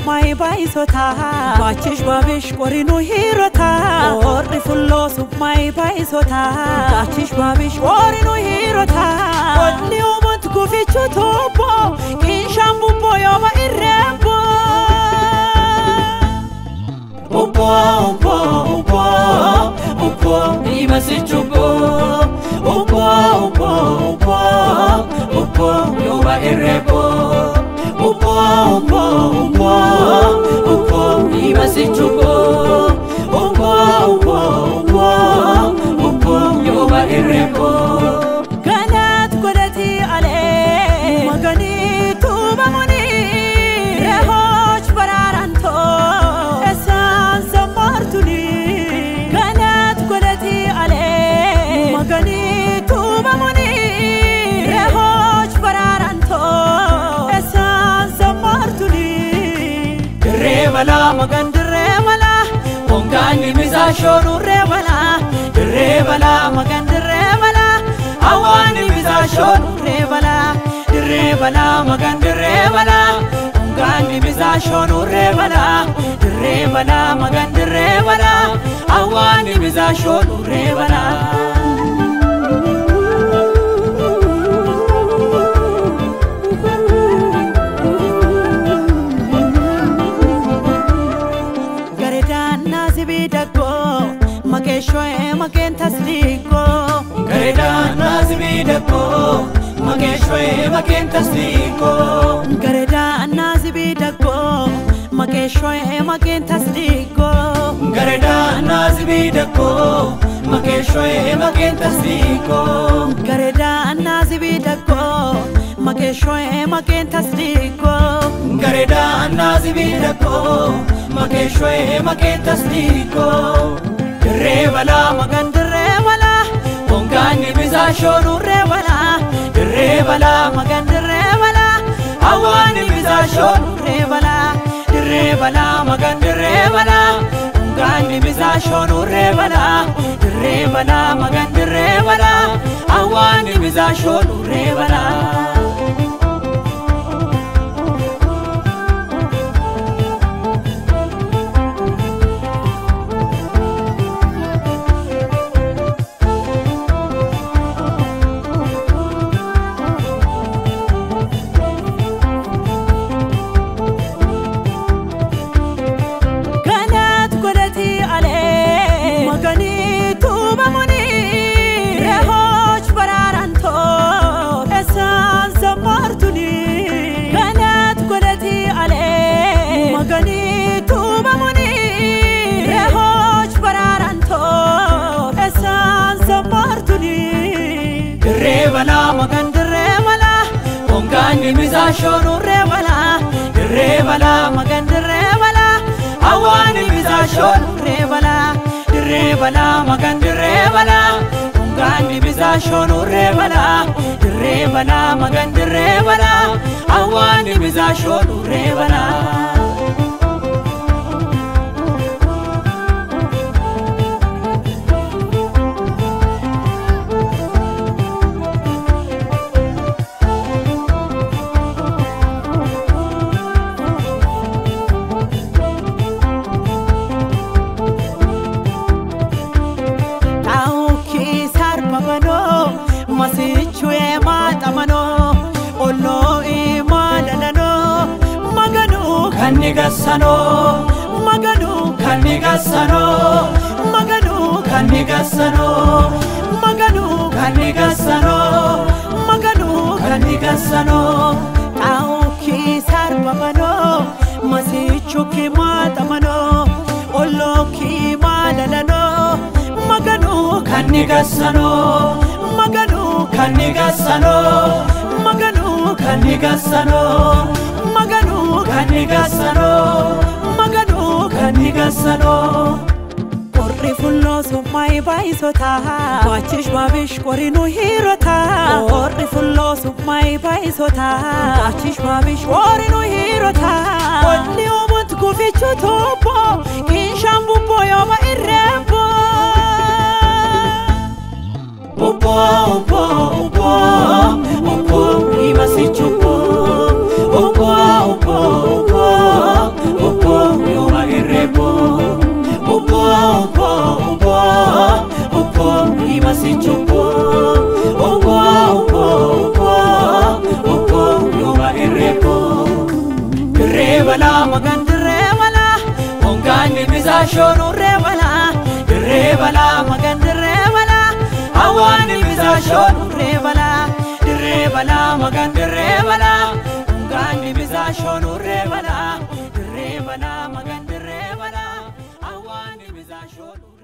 sumai baisota bachish babish korinu hirota orri fullo sumai baisota bachish babish korinu hirota olli umut kufichu topo kinshambu boyoma irrembo Upo imasichupo Upo yoba irrembo Upo imasichupo Upo yoba irrembo Kanat kodati ale magani tubamuni rehoch pararanto esan samartuni Kanat kodati ale magani tubamuni rehoch pararanto esan samartuni Rebala magan rebala ongani mizashonu rebala rebala magan rebala awani mizashonu rebala rebala magan rebala ongani mizashonu rebala rebala magan rebala awani mizashonu rebala Makeshwe maken tasliko Gareda nazibidako Makeshwe maken tasliko Gareda nazibidako Makeshwe maken tasliko Gareda nazibidako Makeshwe maken tasliko Gareda nazibidako Makeshwe maken tasliko Gareda nazibidako Makeshwe maken tasliko Rebala magan rebala ongani mizashonu rebala rebala magan rebala awani mizashonu rebala rebala magan rebala ongani mizashonu rebala rebala magan rebala awani mizashonu rebala Rebala magan rebala ongani mizashonu rebala rebala magan rebala awani mizashonu rebala rebala magan rebala ongani mizashonu rebala rebala magan rebala awani mizashonu rebala Masichwe matamano Olo imadalano Maganu kanigasano Maganu kanigasano Maganu kanigasano Maganu kanigasano Maganu kanigasano Auki sarbamano Masichu ki matamano Olo ki madalano Maganu kanigasano Maganu kanigasano Maganu kanigasano Maganu kanigasano Maganu kanigasano Orri fullo sumai baisota Bachish babish korinu hirota Orri fullo sumai baisota Bachish babish korinu hirota Olli umut kufichu topo Kinshambu boyoma irrembo Upo imasichupo Upo bala magan dirre bala ongani bizashonu re bala dirre bala magan dirre bala awani bizashonu re bala dirre bala magan dirre bala ongani bizashonu re bala dirre bala magan dirre bala awani bizashonu